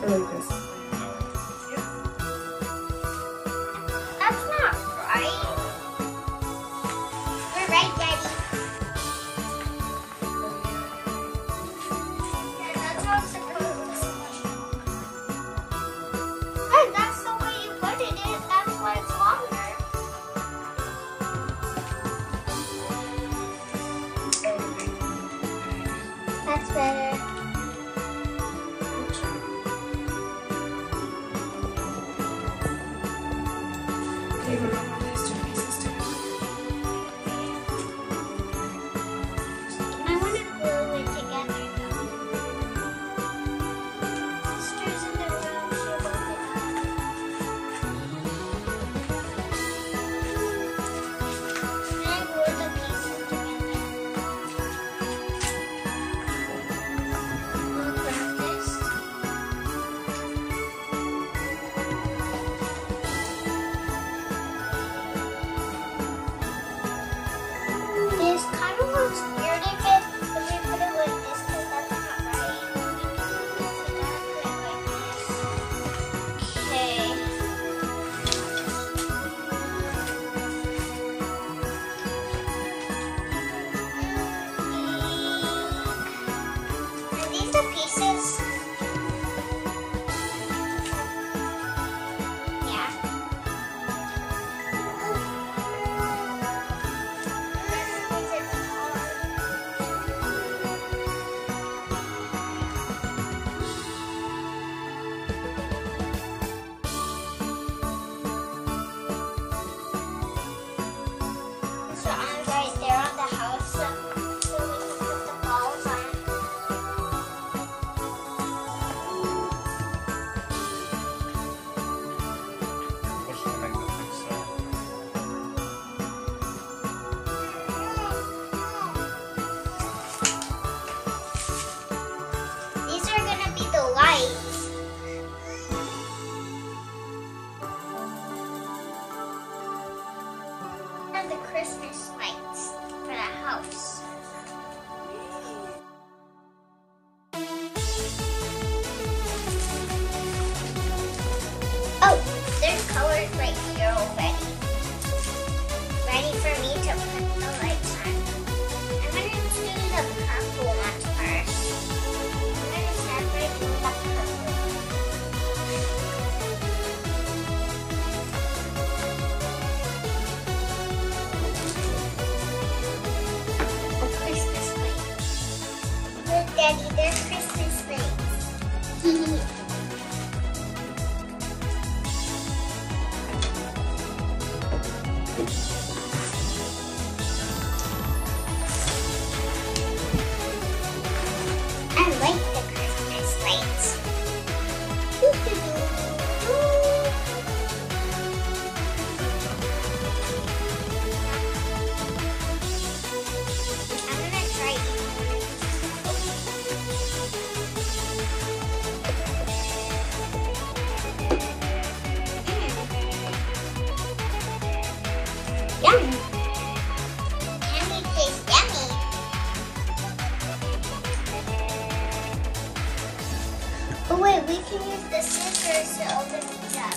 Or like this. That's not right. We're right, Daddy. Yeah, that's how it's supposed to be. Hey, that's the way you put it. That's why it's longer. That's better. Okay, we're gonna put these two pieces together. I want to glue it together though. Sister's in the room. She'll open it up. And I glue the pieces together. I'll practice. This kind of looks weird if we put it like this because that's not right. We gotta put it like this. Okay. Are these the pieces? Yeah. So I'm right there on the house, so we can put the balls on. Push to make the thing so. These are gonna be the lights. And the Christmas lights for the house. Oh, there's colors right here already. Ready for me to put the lights on. I'm gonna do the purple ones first. I'm gonna start by doing the purple. A Christmas lights. Look, Daddy, there's Christmas lights. I like the Christmas lights. I'm gonna try Yum! Candy tastes yummy. Oh wait, we can use the scissors to open these up.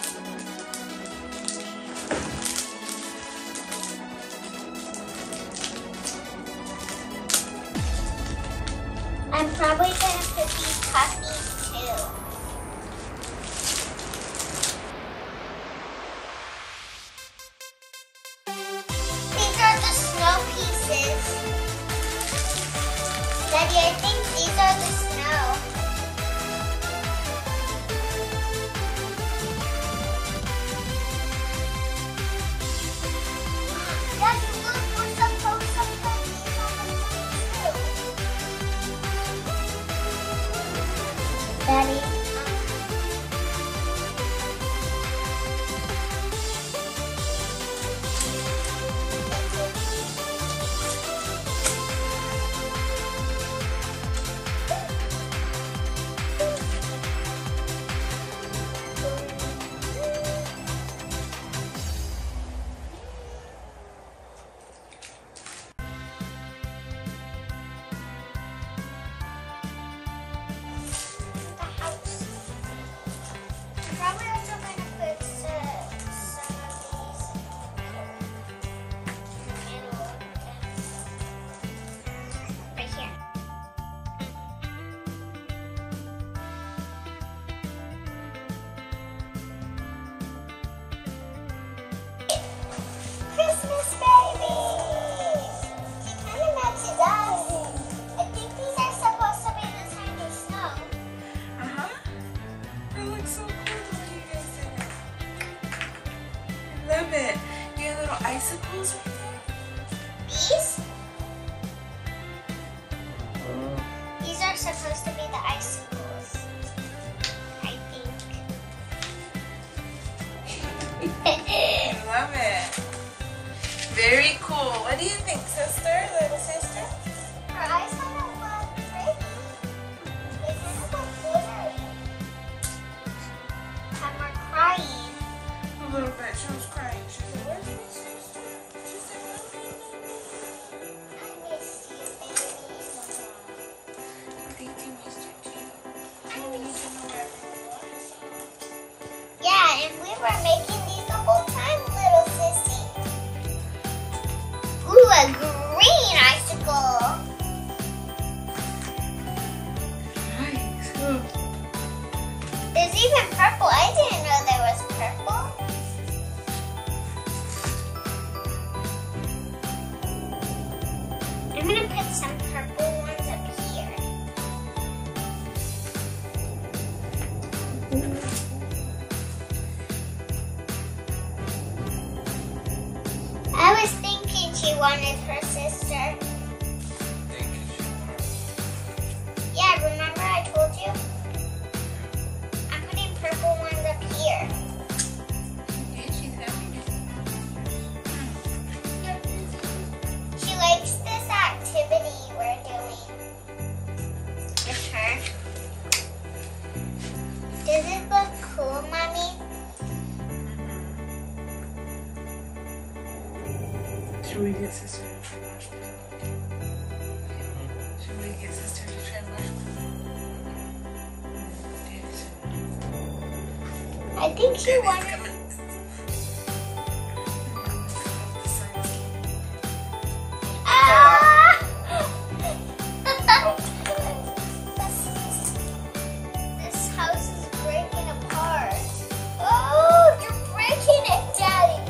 I'm probably gonna put these puppies too. These are the snow pieces. Daddy, I think these are the snow. Daddy, look, we're supposed to put these on the too. icicles right there? These? These are supposed to be the icicles. I think. I love it. Very cool. What do you think, sister? Little sister? Her eyes kind of look pretty. They kind of look glittery. And we're crying. A little bit. She was crying. She said, where's my sister? She said, I miss you, baby. thank you, Mr. G. I need to know where everyone was. Yeah, and we were making these the whole time, little sissy. Ooh, a green icicle. Nice. There's even purple. I didn't know there was purple. I'm gonna put some purple ones up here. I was thinking she wanted her sister. Thank you. Yeah, remember I told you? I'm putting purple ones up here. Yeah, she's having it. She likes this activity we're doing with her. Does it look cool, Mommy? Should we get sister to try marshmallow? Should we get sister to try marshmallow? I think she wanted. Ah! This house is breaking apart. Oh, you're breaking it, Daddy.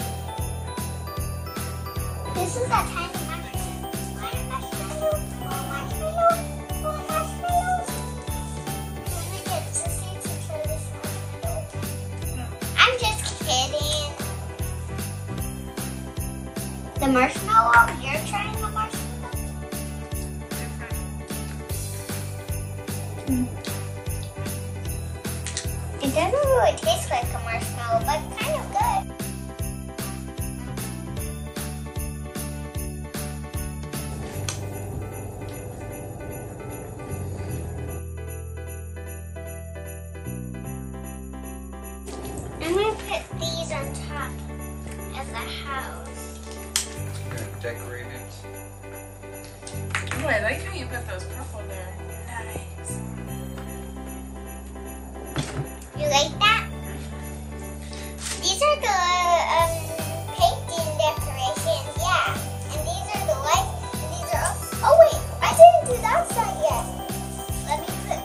This is a tiny marshmallow. Marshmallow. Oh, marshmallow. Oh, marshmallow. Can we get Sissy to try this marshmallow? I'm just kidding. The marshmallow? You're trying the marshmallow? It doesn't really taste like a marshmallow, but kind of good. I'm going to put these on top of the house. Decorate it. Oh, I like how you put those purple there. Nice. You like that? These are the painting decorations, yeah. And these are the lights, and these are all... Oh wait, I didn't do that side yet. Let me put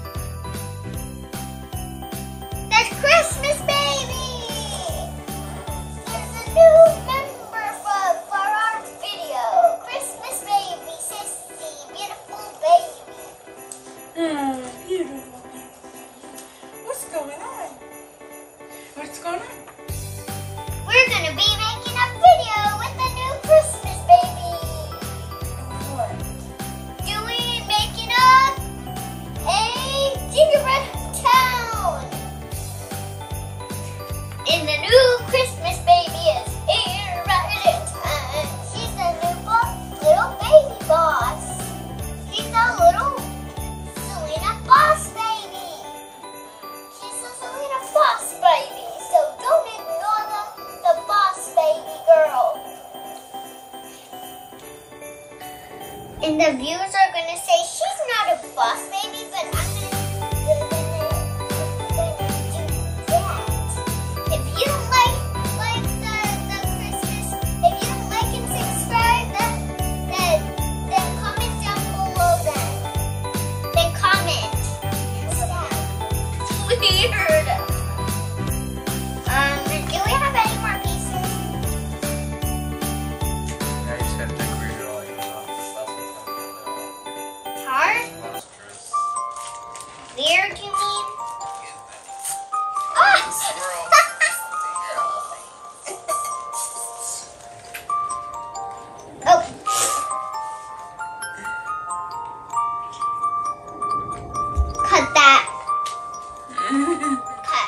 these. There's Christmas, baby! beard, you mean? Ah! Oh. Cut that. Cut.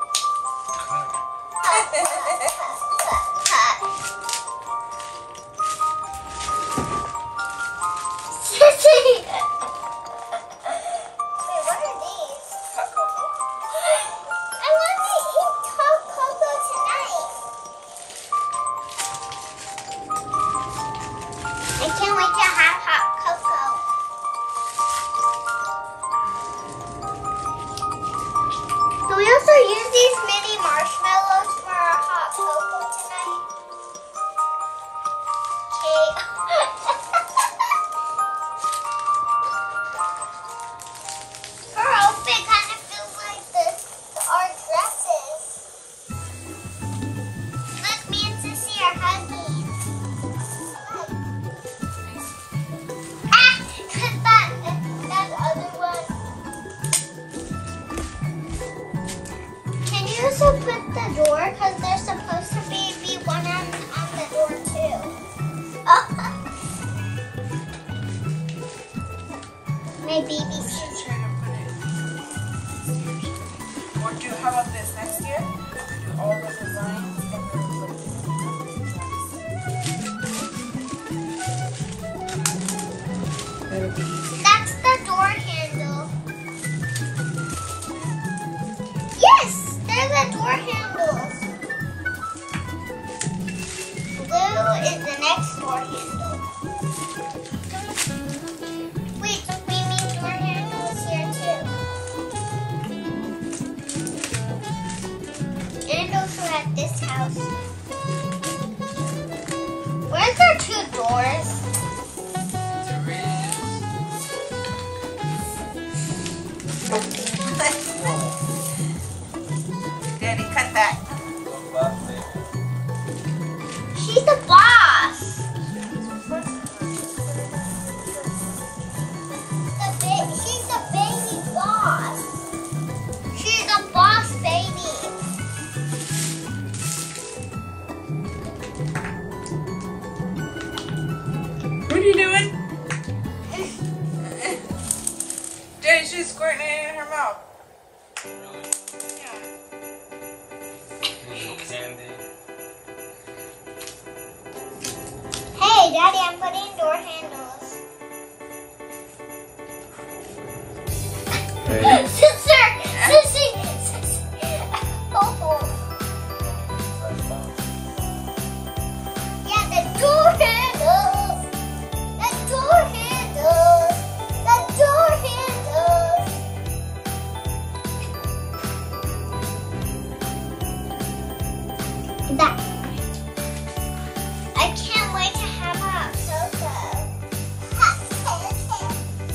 Sissy! Wait, what are these? Hot cocoa. I want to eat hot cocoa tonight. I can't wait to have hot cocoa. Can we also use these mini marshmallows for our hot cocoa tonight? Okay. Her outfit kind of feels like our dresses. Look, me and Sissy are hugging. Look. Ah! That other one. Can you also put the door? Because there's supposed to be one on the door too. My baby We should try to put it. Or how about this? Next year, we do all the designs and then put That'll be easy. That's the door handle. Yes, there's the door handles. Blue is the next door handle. Wait, we need door handles here too. And also at this house. Where's our 2 doors? Daddy, cut that. She's the boss. She's the baby boss. She's the boss baby. What are you doing? Daddy, she's squirting it in her mouth. Yeah. Candy. Hey, Daddy, I'm putting door handles. Hey. Sister! Sissy! Oh. Yeah, the door handles. The door handles. The door handles. That. I can't wait to have hot cocoa. Hot cocoa.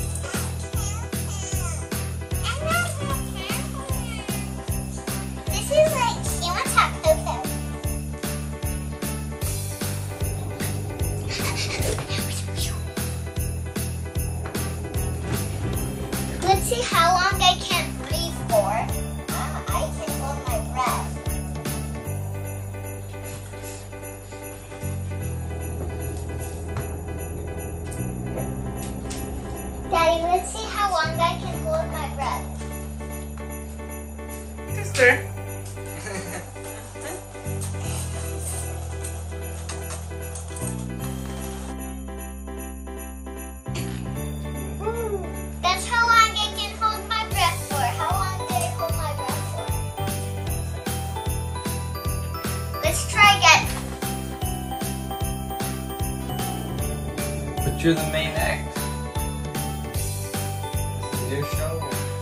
This is like, she wants hot cocoa. Let's see how long I can breathe for. I can hold my breath. Daddy, let's see how long I can hold my breath. Sister. That's how long I can hold my breath for. How long did I hold my breath for? Let's try again. But you're the main act. This is your show.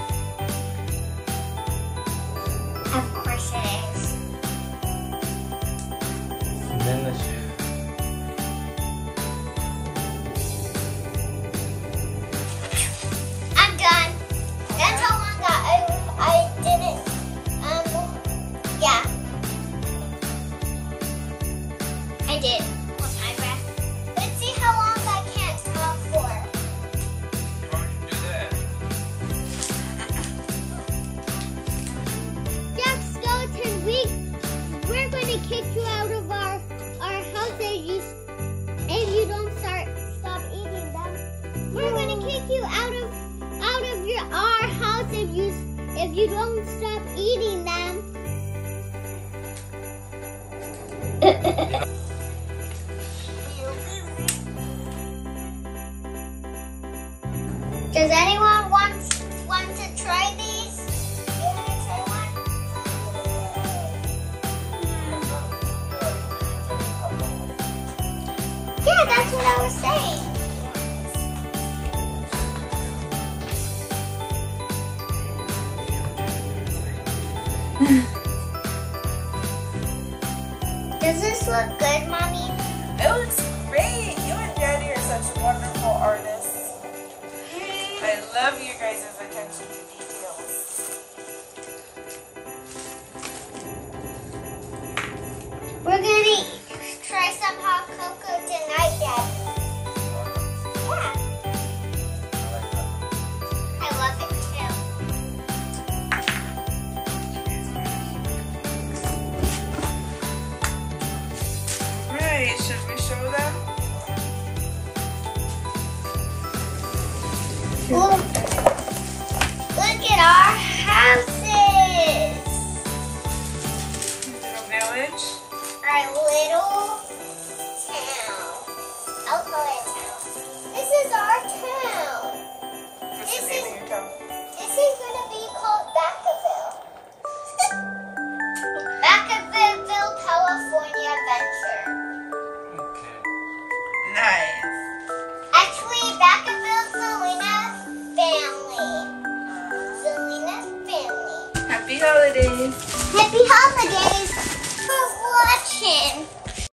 Of course it is. And then the show. I'm done. That's how long I didn't. Yeah. I did. Hold my breath. Let's see how long I can't talk for. Why would you do that? if you don't stop eating them. Does anyone want to try these? You want to try one? Yeah, that's what I was saying. Does this look good, Mommy? It looks great. You and Daddy are such wonderful artists. I love you guys' attention to details. We're gonna try some hot cocoa tonight, Daddy. Yeah, I love it too. Right, should we show them? Look at our houses. Little village. Our little town. I'll call it town. This is our town. What's the name of your town? This is gonna be called Vacaville. Vacaville, California Adventure. Okay. Nice. Actually, Vacaville, Selena family. Selena family. Happy holidays. Happy holidays.